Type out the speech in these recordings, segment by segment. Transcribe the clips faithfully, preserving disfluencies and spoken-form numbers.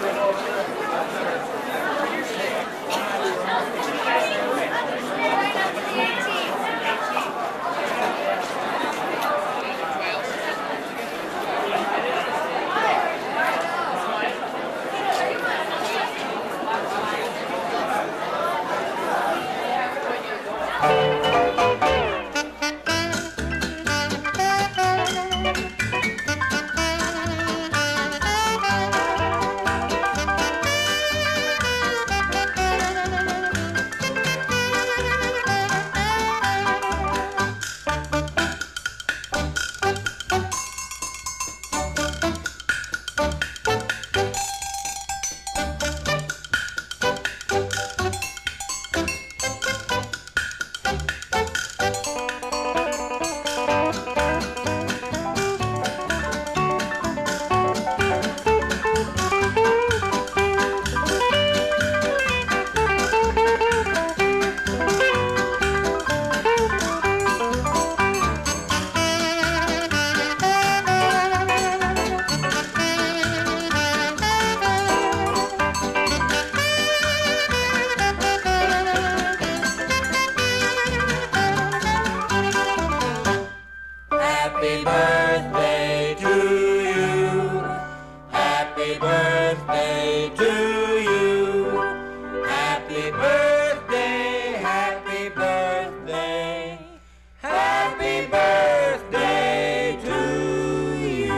Happy birthday to you. Happy birthday to you. Happy birthday, happy birthday. Happy birthday to you.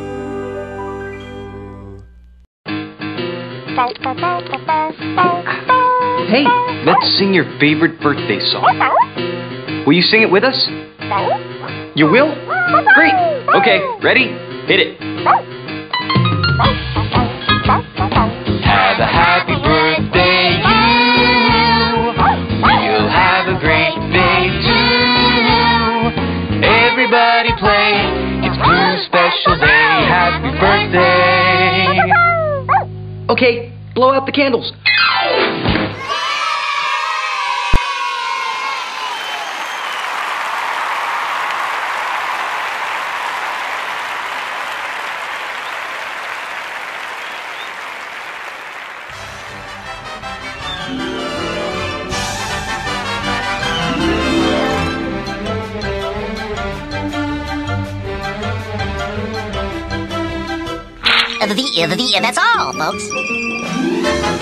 Hey, let's sing your favorite birthday song. Will you sing it with us? You will? Great. Okay, ready? Hit it. Have a happy birthday, you. You'll have a great day too. Everybody play. It's Blue's special day. Happy birthday. Okay, blow out the candles. The, the, that's all, folks.